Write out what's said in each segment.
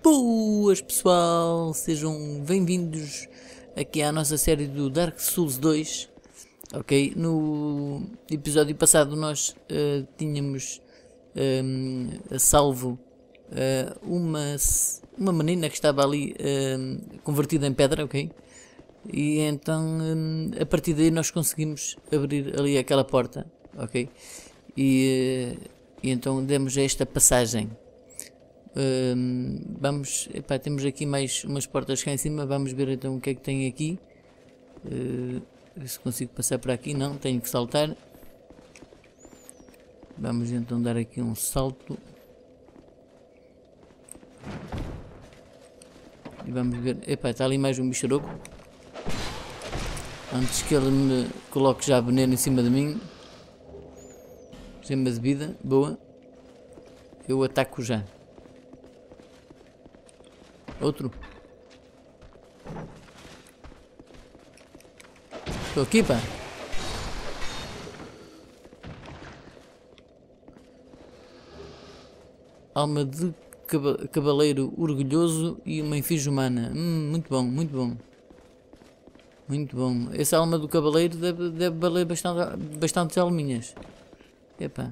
Boas pessoal, sejam bem-vindos aqui à nossa série do Dark Souls 2. Ok, no episódio passado nós tínhamos a salvo uma menina que estava ali convertida em pedra, ok? E então a partir daí nós conseguimos abrir ali aquela porta, ok? E então demos esta passagem. Vamos, epá, temos aqui mais umas portas cá em cima. Vamos ver então o que é que tem aqui. Ver se consigo passar por aqui. Não, tenho que saltar. Vamos então dar aqui um salto e vamos ver. Epá, está ali mais um bicharoco. Antes que ele me coloque já veneno em cima de mim. Gema de vida, boa. Eu ataco já. Outro. Estou aqui, pá. Alma de cavaleiro orgulhoso e uma infige humana. Muito bom, muito bom. Muito bom. Essa alma do cavaleiro deve valer bastantes alminhas. Epá.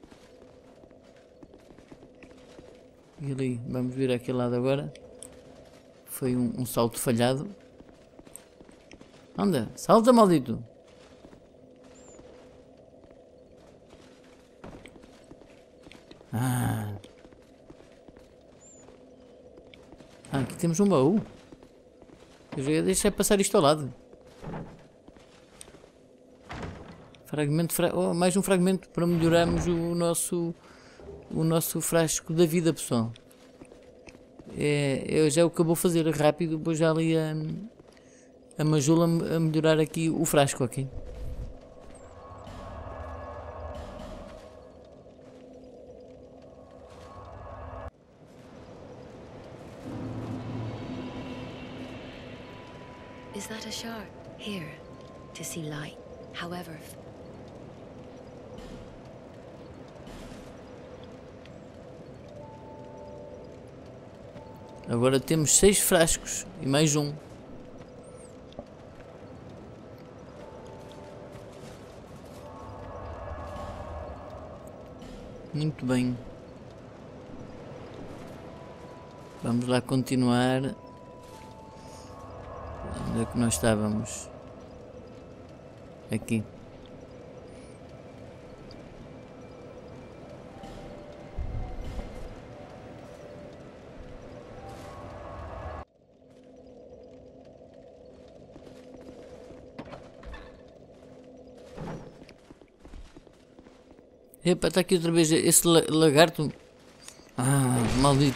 E ali, vamos ver aquele lado agora. Foi um salto falhado. Anda, salta, maldito! Aqui temos um baú. Eu já ia deixar passar isto ao lado. Fragmento, mais um fragmento para melhorarmos o nosso frasco da vida, pessoal. É já o que eu vou fazer rápido, vou já ali a Majula a melhorar aqui o frasco, ok? Is that a shark? Here, to see light. However, agora temos 6 frascos e mais um. Muito bem. Vamos lá continuar. Onde é que nós estávamos? Aqui. Epa, está aqui outra vez esse lagarto. Ah, maldito.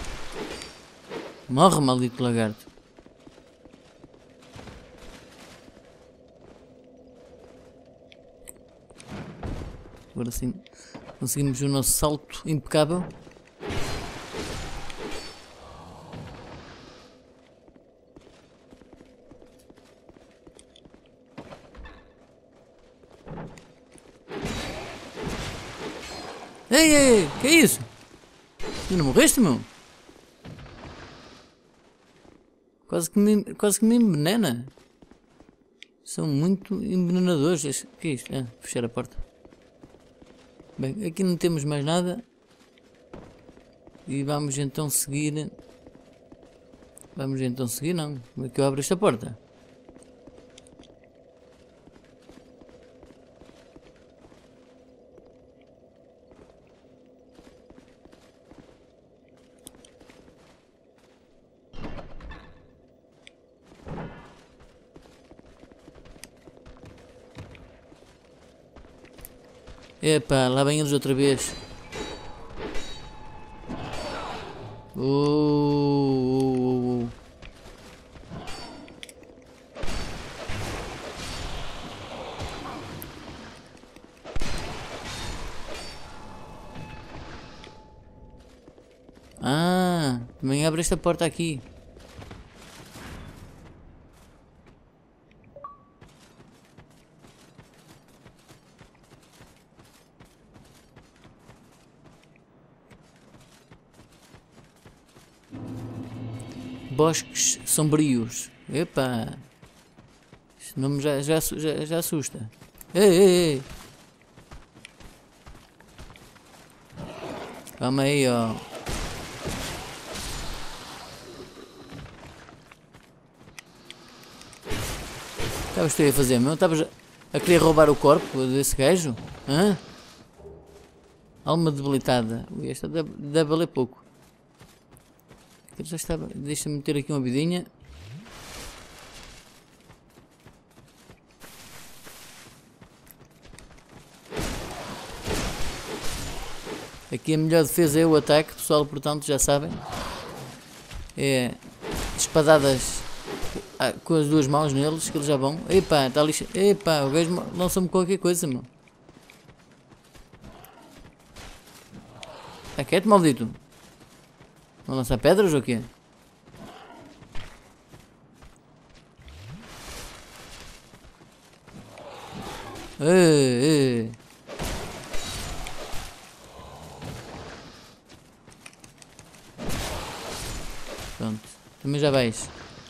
Morre, maldito lagarto. Agora sim conseguimos o nosso salto impecável. Ei, que é isso? Tu não morreste, meu? Quase que me envenena. São muito envenenadores. O que é isto? Fechar a porta. Bem, aqui não temos mais nada. E vamos então seguir. Vamos então seguir, não. Como é que eu abro esta porta? Epá, lá vem eles outra vez. Oh. Também abre esta porta aqui. bosques sombrios. Epá. Este nome já assusta. Ei, ei, ei. Calma aí, ó. Estavas tu a fazer, meu? Estavas a querer roubar o corpo desse gajo? Hã? Alma debilitada. Ui, esta deve valer pouco. Já estava. Deixa-me meter aqui uma vidinha. Aqui a melhor defesa é o ataque, pessoal, portanto já sabem. É espadadas com as duas mãos neles, que eles já vão. Epá, está ali. Epá, o gajo lança-me qualquer coisa, meu. Está quieto, maldito? Vão lançar pedras ou quê? Ei, ei. Pronto, também já vais.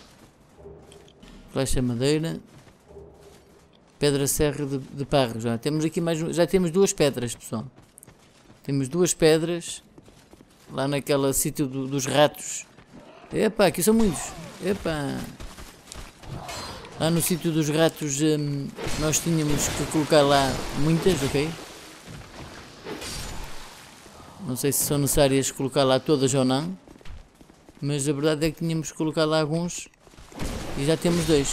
Flecha madeira. Pedra serra de parro. Já temos aqui mais. Já temos duas pedras, pessoal. Temos duas pedras. Lá naquele sítio dos ratos. Epá, aqui são muitos. Epá. Lá no sítio dos ratos nós tínhamos que colocar lá muitas, ok? Não sei se são necessárias colocar lá todas ou não. Mas a verdade é que tínhamos que colocar lá alguns. E já temos dois.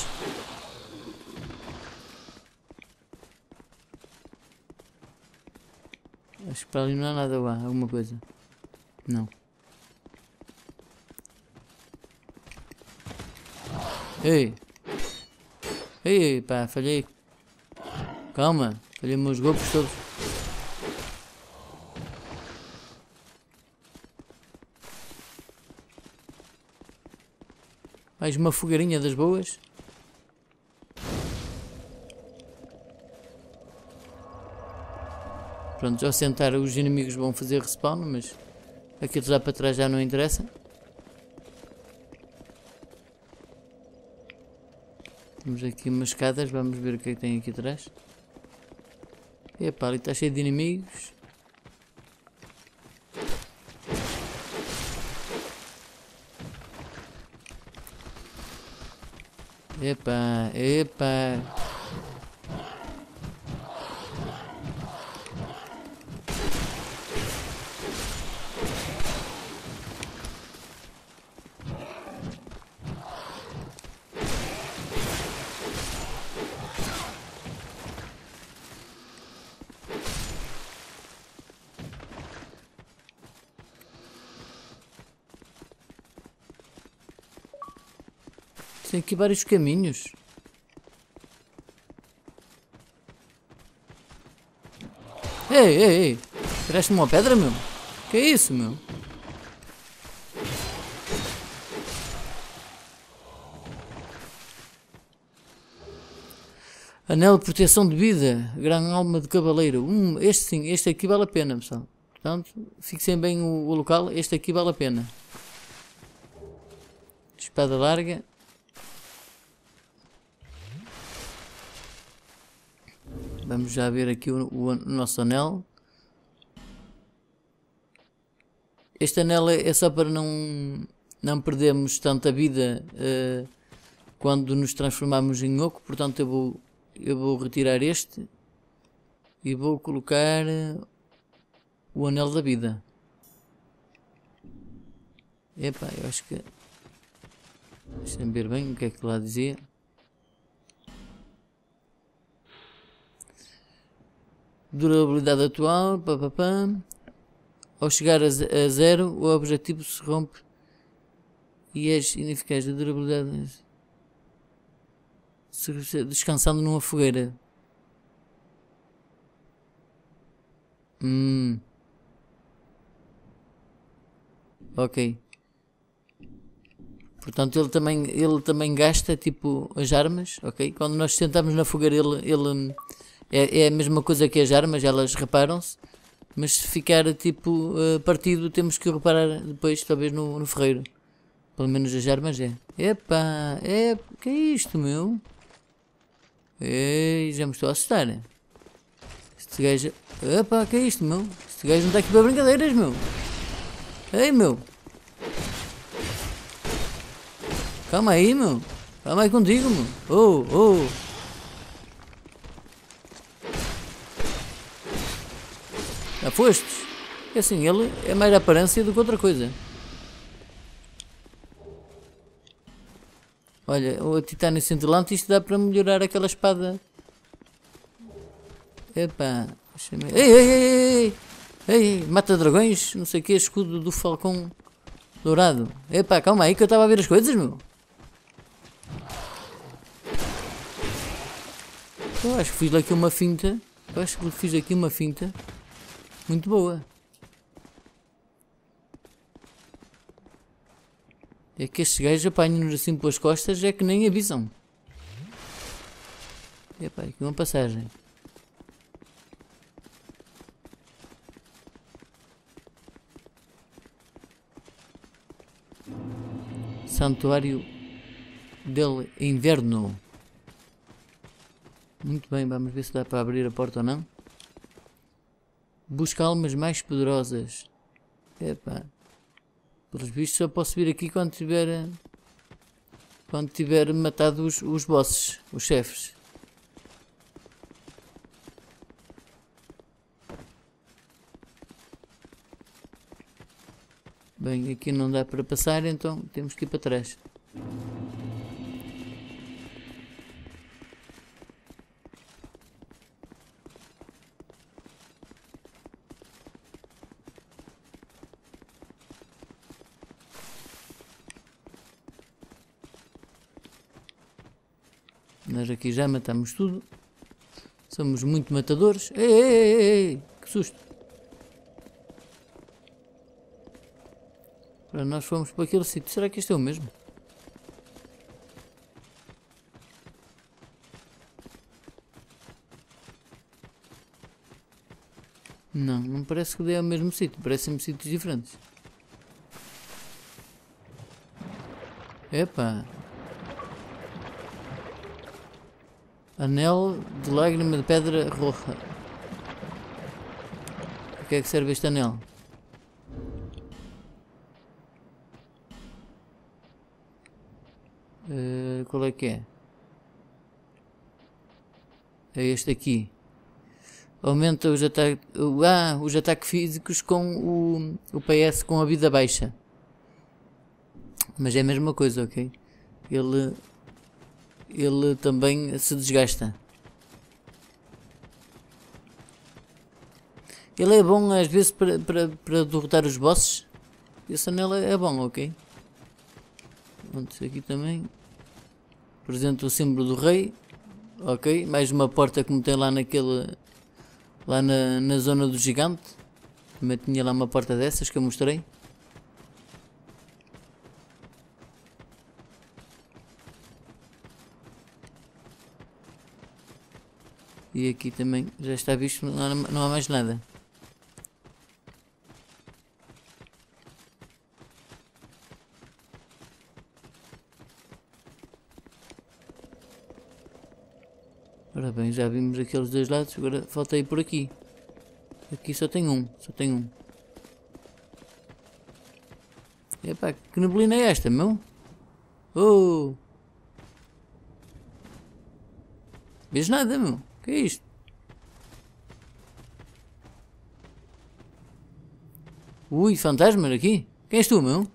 Acho que para ali não há nada lá, alguma coisa. Não. Ei! Ei, pá, falhei. Calma, falhei meus golpes todos. Mais uma fogueirinha das boas. Pronto, ao sentar os inimigos vão fazer respawn, mas aquilo lá para trás já não interessa. Temos aqui umas escadas, vamos ver o que é que tem aqui atrás. Epá, ali está cheio de inimigos. Epá, epá. Tem aqui vários caminhos. Ei, ei, ei. Tiraste-me uma pedra, meu? Que é isso, meu? Anel de proteção de vida. Gran alma de cavaleiro. Este sim, este aqui vale a pena, pessoal. Portanto, fixem bem o local. Este aqui vale a pena. Espada larga. Vamos já ver aqui o nosso anel. Este anel é só para não perdermos tanta vida quando nos transformarmos em oco. Portanto eu vou retirar este e vou colocar o anel da vida. Epá, eu acho que... Deixa-me ver bem o que é que lá dizia. Durabilidade atual, papapá. Ao chegar a zero, o objetivo se rompe e és ineficaz. A durabilidade descansando numa fogueira. Ok. Portanto ele também gasta tipo as armas, ok? Quando nós sentamos na fogueira ele é a mesma coisa que as armas, elas reparam-se, mas se ficar tipo partido temos que reparar depois, talvez no ferreiro. Pelo menos as armas é. Epá, que é isto, meu? Ei, já me estou a assustar. Este gajo... Epá, que é isto, meu? Este gajo não está aqui para brincadeiras, meu. Ei, meu. Calma aí, meu. Calma aí contigo, meu. Oh. Já foste? É assim, ele é mais aparência do que outra coisa. Olha, o titânio cintilante, isto dá para melhorar aquela espada. Epá. Ei, mata dragões, não sei o que, escudo do falcão dourado. Epá, calma aí que eu estava a ver as coisas, meu. Eu acho que fiz aqui uma finta. Muito boa. É que estes gajos apanham-nos assim pelas costas, é que nem avisam. Epá, aqui uma passagem. Santuário del Inverno. Muito bem, vamos ver se dá para abrir a porta ou não. Busca almas mais poderosas. Epá. Pelos vistos só posso vir aqui quando tiver matado os bosses, os chefes. Bem, aqui não dá para passar, então temos que ir para trás. Nós aqui já matamos tudo. Somos muito matadores. Ei, que susto. Para nós fomos para aquele sítio. Será que este é o mesmo? Não, não parece que dê ao mesmo sítio. Parecem-me sítios diferentes. Epá. Anel de lágrima de pedra roxa. O que é que serve este anel? Qual é que é? É este aqui. Aumenta os ataques físicos com o PS com a vida baixa. Mas é a mesma coisa, ok? Ele também se desgasta. Ele é bom às vezes para derrotar os bosses. Esse anel é bom, ok? Pronto, aqui também. Apresenta o símbolo do rei. Ok, mais uma porta como tem lá naquele... Lá na zona do gigante. Também tinha lá uma porta dessas que eu mostrei. E aqui também já está visto, não há mais nada. Ora bem, já vimos aqueles dois lados, agora falta ir por aqui. Aqui só tem um. Epá, que neblina é esta, meu? Oh! Vês nada, meu? Que é isto? Ui, fantasma aqui? Quem és tu, meu?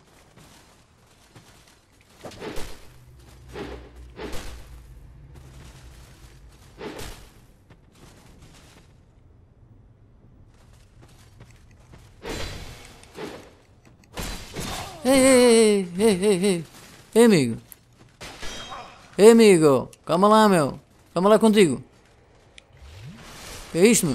Ei, amigo. Ei, amigo. Calma lá, meu. Calma lá contigo. Que é isto, meu?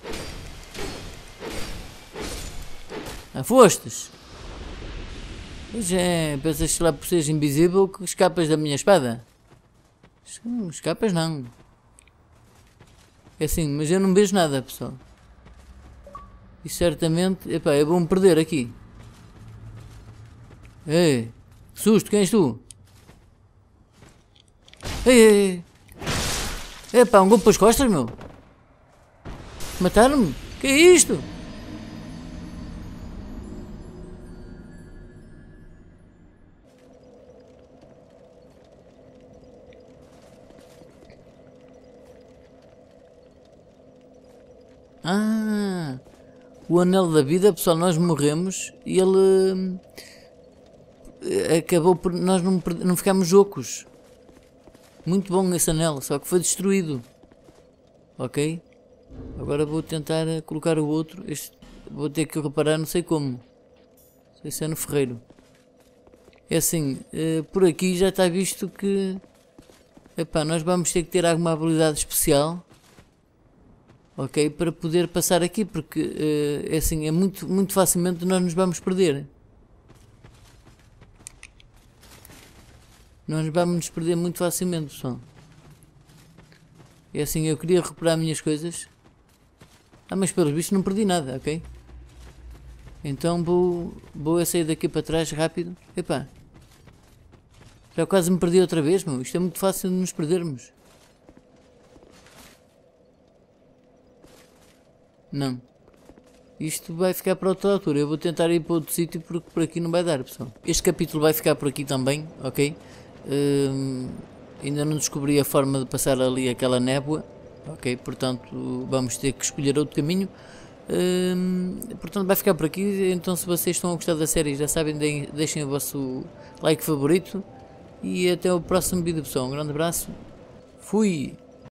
Ah, fostes? Pois é, pensas que lá por seres invisível que escapas da minha espada? Escapas não. É assim, mas eu não vejo nada, pessoal. E certamente, epá, é bom perder aqui. Ei, Susto, quem és tu? Ei! Epá, um golpe para as costas, meu! Mataram-me? Que é isto? Ah, o anel da vida, pessoal, nós morremos e ele acabou por nós não ficámos ocos. Muito bom esse anel, só que foi destruído. Ok? Agora vou tentar colocar o outro. Este vou ter que reparar, não sei como. Não sei se é no ferreiro. É assim, por aqui já está visto que epá, nós vamos ter que ter alguma habilidade especial. Ok, para poder passar aqui, porque é assim, é muito facilmente nós nos vamos perder. Nós vamos nos perder muito facilmente, pessoal. É assim, eu queria recuperar minhas coisas. Ah, mas pelos bichos não perdi nada, ok? Então vou sair daqui para trás rápido. Epá. Já quase me perdi outra vez, meu. Isto é muito fácil de nos perdermos. Não. Isto vai ficar para outra altura. Eu vou tentar ir para outro sítio porque por aqui não vai dar, pessoal. Este capítulo vai ficar por aqui também, ok? Ainda não descobri a forma de passar ali aquela névoa, ok? Portanto, vamos ter que escolher outro caminho. Portanto, vai ficar por aqui. Então, se vocês estão a gostar da série, já sabem, deixem o vosso like favorito. E até o próximo vídeo, pessoal. Um grande abraço. Fui!